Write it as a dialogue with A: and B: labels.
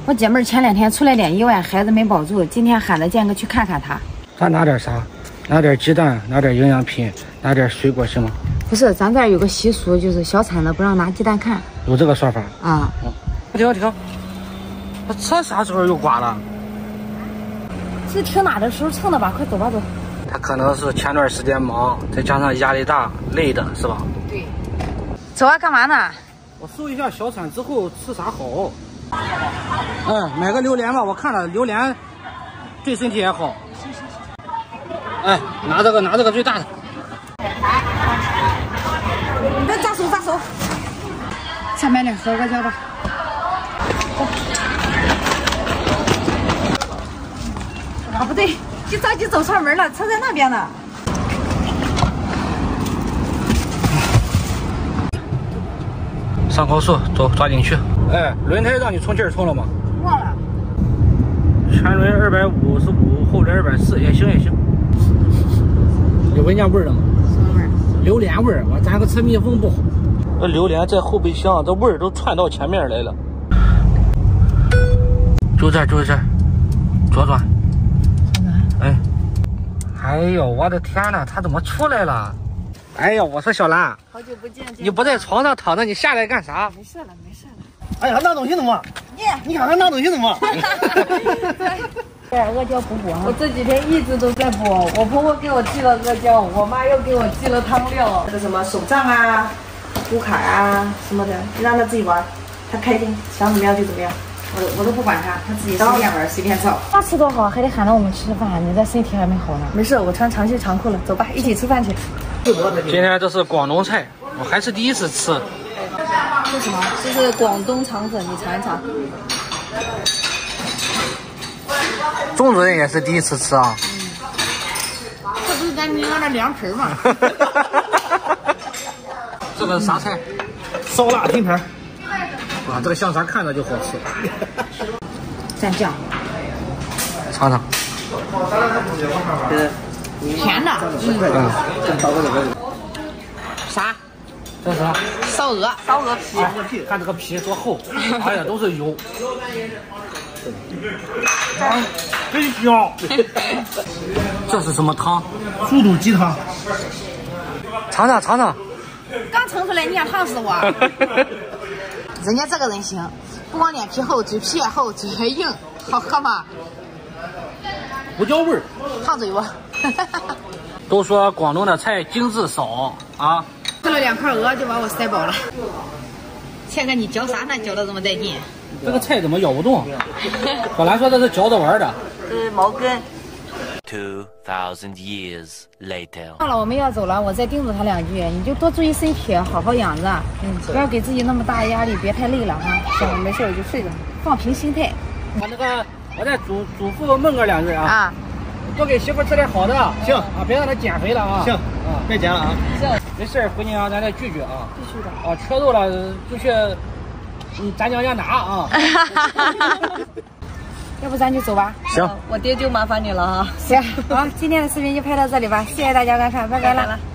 A: 我姐妹前2天出来点意外，孩子没保住，今天喊着建哥去看看她。
B: 咱拿点啥？拿点鸡蛋，拿点营养品，拿点水果行吗？
A: 不是，咱这儿有个习俗，就是小产的不让拿鸡蛋看。
B: 有这个说法
A: 啊？
B: 停！我车啥时候又刮了？
A: 是停哪的时候蹭的吧？快走吧走。
B: 他可能是前段时间忙，再加上压力大，累的是吧？
A: 对。走啊，干嘛呢？
B: 我搜一下小产之后吃啥好。买个榴莲吧，我看了榴莲对身体也好。行。拿这个最大的。
A: 别扎手。下买点合个胶吧。啊，不对，你着急走错门了，车在那边呢。
B: 上高速，走，抓紧去。轮胎让你充气充了吗？
A: 忘了。
B: 前轮255，后轮240，也行。有闻见味儿了吗？
A: 什么味儿？
B: 榴莲味儿。咱个车密封不好。这榴莲在后备箱，这味儿都窜到前面来了。就这儿，左转。哎呦，我的天哪，他怎么出来了？哎呀，我说小兰，
A: 好久不见，
B: 你不在床上躺着，你下来干啥？
A: 没事了。
C: 哎呀，拿东西呢嘛？你看看拿东西呢嘛？
A: 阿胶补补啊！我这几天一直都在补，我婆婆给我寄了阿胶，我妈又给我寄了汤料，
D: 这个什么手杖啊、骨卡啊什么的，让他自己玩，他开心，想怎么样就怎么样。我都不管他，他自己随便玩随便造。
A: 他吃多好，还得喊着我们吃饭，你这身体还没好呢。
D: 没事，我穿长袖长裤了，走吧，一起吃饭去。
B: 今天这是广东菜，我还是第一次吃。
D: 这什么？这是广东肠粉，你尝一尝。
B: 钟主任也是第一次吃啊。
A: 这不是咱民安的凉皮吗？
B: 这个是啥菜？
C: 烧腊拼盘。
B: 哇，这个香肠看着就好吃。
A: 蘸酱。
B: 尝尝。
A: 甜的。啥？
B: 这是啥？
A: 烧鹅皮。
B: 看这个皮多厚，哎呀，都是油。真香。这是什么汤？
C: 猪肚鸡汤。
B: 尝尝。
A: 刚盛出来，你想烫死我？人家这个人行，不光脸皮厚，嘴皮也厚，嘴还硬，好喝吗？
B: 胡椒味儿，
A: 烫嘴不？
B: 都说广东的菜精致少啊。
A: 吃了2块鹅就把我塞饱了。倩哥，你嚼啥呢？嚼的这么带劲？
B: 这个菜怎么咬不动？小兰说这是嚼着玩的。
D: 这是毛根。
E: 2000 years later。
A: 到了，我们要走了，我再叮嘱他2句，你就多注意身体，好好养着，不要给自己那么大压力，别太累了哈。行，没事我就睡着，放平心态。
B: 我再嘱咐孟哥2句啊。多给媳妇吃点好的。
C: 行
B: 啊，别让她减肥了啊。
C: 行啊，别减了啊。
A: 行，
B: 没事，回去啊，咱再聚聚啊。
A: 必须的。
B: 啊，缺肉了就去，咱娘家拿啊。
A: 要不咱就走吧。
B: 行，
D: 我爹就麻烦你了哈。
A: 行，好，今天的视频就拍到这里吧，谢谢大家观看，拜拜了。